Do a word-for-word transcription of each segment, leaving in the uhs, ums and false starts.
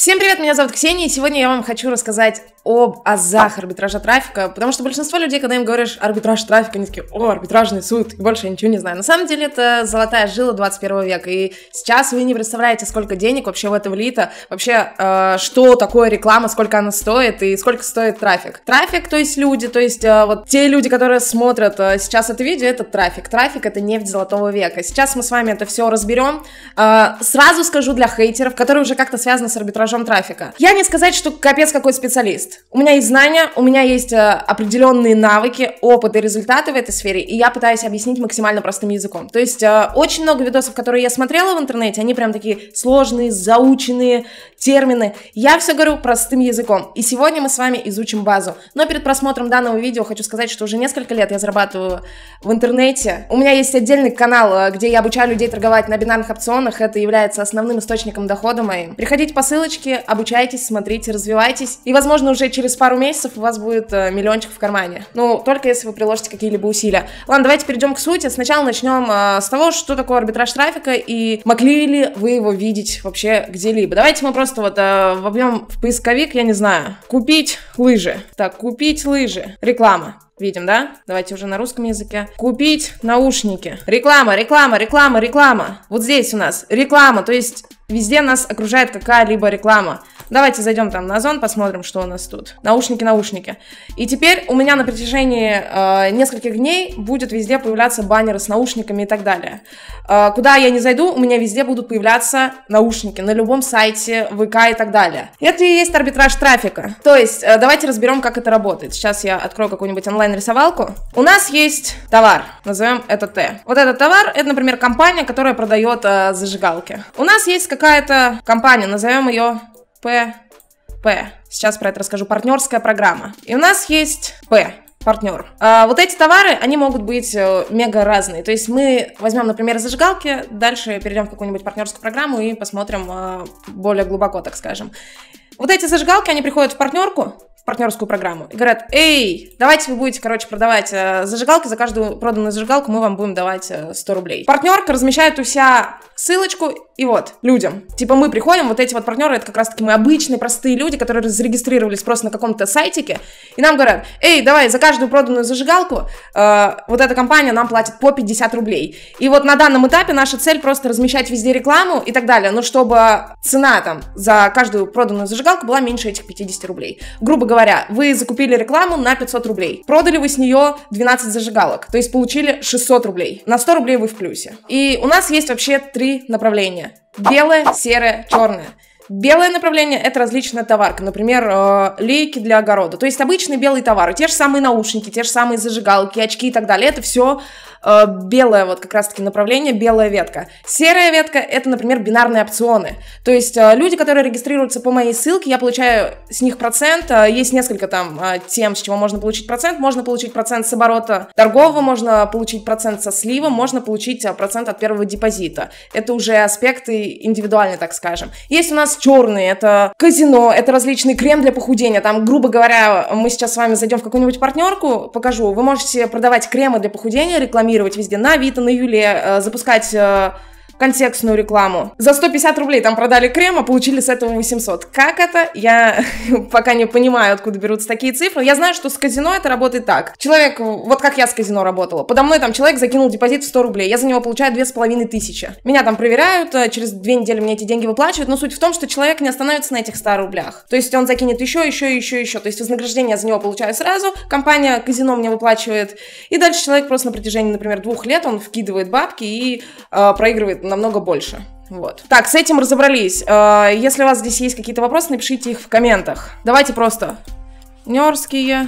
Всем привет, меня зовут Ксения, и сегодня я вам хочу рассказать об азах арбитража трафика, потому что большинство людей, когда им говоришь арбитраж трафика, они такие: о, арбитражный суд, и больше я ничего не знаю. На самом деле это золотая жила двадцать первого века, и сейчас вы не представляете, сколько денег вообще в это влито, вообще, э, что такое реклама, сколько она стоит и сколько стоит трафик. Трафик, то есть люди, то есть э, вот те люди, которые смотрят э, сейчас это видео, это трафик. Трафик — это нефть золотого века. Сейчас мы с вами это все разберем. Э, сразу скажу для хейтеров, которые уже как-то связаны с арбитражом трафика. Я не сказать, что капец какой специалист. У меня есть знания, у меня есть э, определенные навыки, опыт и результаты в этой сфере, и я пытаюсь объяснить максимально простым языком. То есть э, очень много видосов, которые я смотрела в интернете, они прям такие сложные, заученные термины. Я все говорю простым языком, и сегодня мы с вами изучим базу. Но перед просмотром данного видео хочу сказать, что уже несколько лет я зарабатываю в интернете. У меня есть отдельный канал, где я обучаю людей торговать на бинарных опционах, это является основным источником дохода моим. Приходите по ссылочке, обучайтесь, смотрите, развивайтесь, и, возможно, уже через пару месяцев у вас будет э, миллиончик в кармане. Ну, только если вы приложите какие-либо усилия. Ладно, давайте перейдем к сути. Сначала начнем э, с того, что такое арбитраж трафика и могли ли вы его видеть вообще где-либо. Давайте мы просто вот э, вобьем в поисковик, я не знаю, купить лыжи. Так, купить лыжи. Реклама. Видим, да? Давайте уже на русском языке. Купить наушники. Реклама, реклама, реклама, реклама. Вот здесь у нас реклама, то есть везде нас окружает какая-либо реклама. Давайте зайдем там на Озон, посмотрим, что у нас тут. Наушники, наушники. И теперь у меня на протяжении э, нескольких дней будет везде появляться баннеры с наушниками и так далее. Э, куда я не зайду, у меня везде будут появляться наушники. На любом сайте, ВК и так далее. Это и есть арбитраж трафика. То есть, э, давайте разберем, как это работает. Сейчас я открою какую-нибудь онлайн-рисовалку. У нас есть товар, назовем это Т. Вот этот товар, это, например, компания, которая продает э, зажигалки. У нас есть какая-то компания, назовем ее П. П. Сейчас про это расскажу. Партнерская программа. И у нас есть П. Партнер. А вот эти товары, они могут быть э, мега разные. То есть мы возьмем, например, зажигалки, дальше перейдем в какую-нибудь партнерскую программу и посмотрим э, более глубоко, так скажем. Вот эти зажигалки, они приходят в партнерку, в партнерскую программу и говорят: эй, давайте вы будете, короче, продавать э, зажигалки, за каждую проданную зажигалку мы вам будем давать э, сто рублей. Партнерка размещает у себя ссылочку, и вот, людям. Типа мы приходим, вот эти вот партнеры, это как раз таки мы обычные, простые люди, которые зарегистрировались просто на каком-то сайтике, и нам говорят: эй, давай, за каждую проданную зажигалку э, вот эта компания нам платит по пятьдесят рублей. И вот на данном этапе наша цель просто размещать везде рекламу и так далее, но чтобы цена там за каждую проданную зажигалку была меньше этих пятидесяти рублей. Грубо говоря, вы закупили рекламу на пятьсот рублей, продали вы с нее двенадцать зажигалок, то есть получили шестьсот рублей. На сто рублей вы в плюсе. И у нас есть вообще три направления. Белое, серое, черное. Белое направление — это различная товарка, например, э, лейки для огорода, то есть обычные белые товары, те же самые наушники, те же самые зажигалки, очки и так далее, это все э, белое вот как раз-таки направление, белая ветка. Серая ветка — это, например, бинарные опционы, то есть э, люди, которые регистрируются по моей ссылке, я получаю с них процент, э, есть несколько там э, тем, с чего можно получить процент, можно получить процент с оборота торгового, можно получить процент со слива, можно получить э, процент от первого депозита, это уже аспекты индивидуальные, так скажем. Есть у нас черные, это казино, это различный крем для похудения. Там, грубо говоря, мы сейчас с вами зайдем в какую-нибудь партнерку, покажу. Вы можете продавать кремы для похудения, рекламировать везде на Авито, на Юле, запускать контекстную рекламу. За сто пятьдесят рублей там продали крем, а получили с этого восемьсот. Как это? Я пока не понимаю, откуда берутся такие цифры. Я знаю, что с казино это работает так. Человек, вот как я с казино работала. Подо мной там человек закинул депозит в сто рублей. Я за него получаю две с половиной тысячи. Меня там проверяют, через две недели мне эти деньги выплачивают. Но суть в том, что человек не остановится на этих ста рублях. То есть он закинет еще, еще, еще, еще. То есть вознаграждение я за него получаю сразу. Компания казино мне выплачивает. И дальше человек просто на протяжении, например, двух лет он вкидывает бабки и э, проигрывает намного больше. Вот. Так, с этим разобрались. Если у вас здесь есть какие-то вопросы, напишите их в комментах. Давайте просто партнерские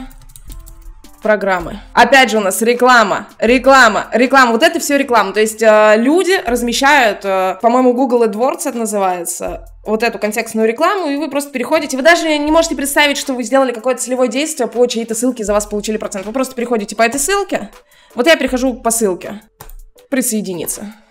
программы. Опять же у нас реклама, реклама, реклама. Вот это все реклама. То есть люди размещают, по-моему, Google AdWords это называется, вот эту контекстную рекламу, и вы просто переходите. Вы даже не можете представить, что вы сделали какое-то целевое действие по чьей-то ссылке, за вас получили процент. Вы просто переходите по этой ссылке. Вот я перехожу по ссылке. Присоединиться.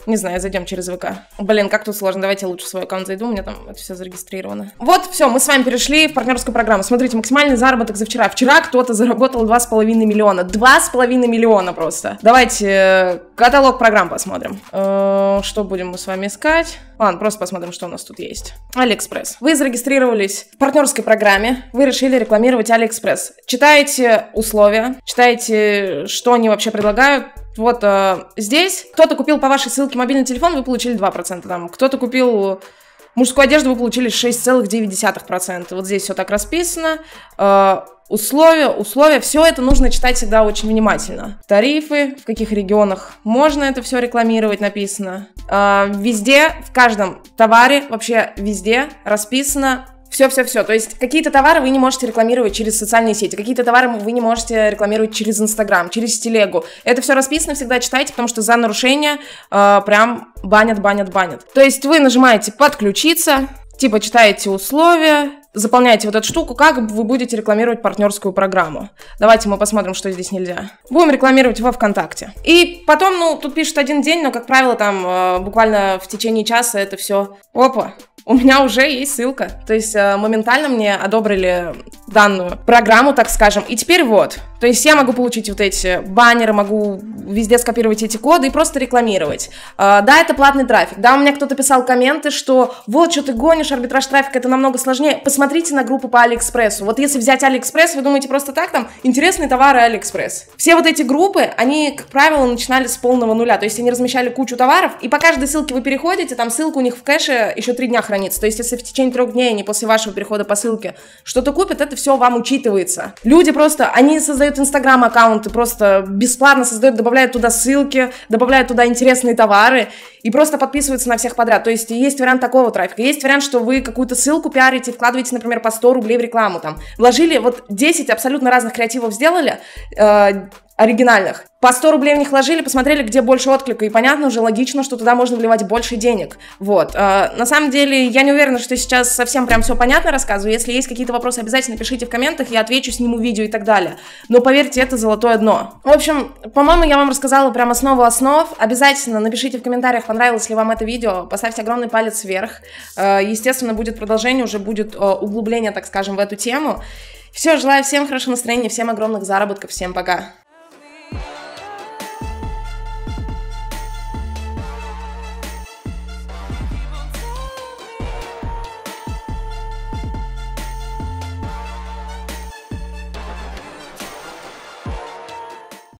Не знаю, зайдем через ВК. Блин, как тут сложно. Давайте я лучше в свой аккаунт зайду, у меня там это все зарегистрировано. Вот, все, мы с вами перешли в партнерскую программу. Смотрите, максимальный заработок за вчера. Вчера кто-то заработал два с половиной миллиона. два с половиной миллиона просто. Давайте каталог программ посмотрим. Что будем мы с вами искать? Ладно, просто посмотрим, что у нас тут есть. Алиэкспресс. Вы зарегистрировались в партнерской программе, вы решили рекламировать Алиэкспресс. Читаете условия, читаете, что они вообще предлагают. Вот э, здесь кто-то купил по вашей ссылке мобильный телефон, вы получили два процента. Там кто-то купил мужскую одежду, вы получили шесть целых девять десятых процента. Вот здесь все так расписано. Э, условия, условия, все это нужно читать всегда очень внимательно. Тарифы, в каких регионах можно это все рекламировать, написано. Э, везде, в каждом товаре, вообще везде расписано все-все-все. То есть какие-то товары вы не можете рекламировать через социальные сети, какие-то товары вы не можете рекламировать через Инстаграм, через телегу. Это все расписано, всегда читайте, потому что за нарушение э, прям банят, банят, банят. То есть вы нажимаете «Подключиться», типа читаете условия, заполняете вот эту штуку, как вы будете рекламировать партнерскую программу. Давайте мы посмотрим, что здесь нельзя. Будем рекламировать во ВКонтакте. И потом, ну, тут пишут один день, но, как правило, там э, буквально в течение часа это все... Опа! У меня уже есть ссылка. То есть э, моментально мне одобрили данную программу, так скажем. И теперь вот. То есть я могу получить вот эти баннеры, могу везде скопировать эти коды и просто рекламировать. Э, да, это платный трафик. Да, у меня кто-то писал комменты, что вот, что ты гонишь, арбитраж трафика, это намного сложнее. Посмотрите на группу по Алиэкспрессу. Вот если взять Алиэкспресс, вы думаете просто так, там, интересные товары Алиэкспресс. Все вот эти группы, они, как правило, начинали с полного нуля. То есть они размещали кучу товаров, и по каждой ссылке вы переходите, там ссылка у них в кэше еще три дня хранится. То есть, если в течение трех дней, не после вашего перехода по ссылке, что-то купят, это все вам учитывается. Люди просто, они создают инстаграм-аккаунты, просто бесплатно создают, добавляют туда ссылки, добавляют туда интересные товары и просто подписываются на всех подряд. То есть, есть вариант такого трафика. Есть вариант, что вы какую-то ссылку пиарите, вкладываете, например, по сто рублей в рекламу, там, вложили, вот десять абсолютно разных креативов сделали, э, оригинальных. По сто рублей в них вложили, посмотрели, где больше отклика, и понятно, уже логично, что туда можно вливать больше денег. Вот. А, на самом деле, я не уверена, что сейчас совсем прям все понятно рассказываю. Если есть какие-то вопросы, обязательно пишите в комментах, я отвечу, сниму видео и так далее. Но поверьте, это золотое дно. В общем, по-моему, я вам рассказала прям основу основ. Обязательно напишите в комментариях, понравилось ли вам это видео, поставьте огромный палец вверх. Естественно, будет продолжение, уже будет углубление, так скажем, в эту тему. Все, желаю всем хорошего настроения, всем огромных заработков, всем пока.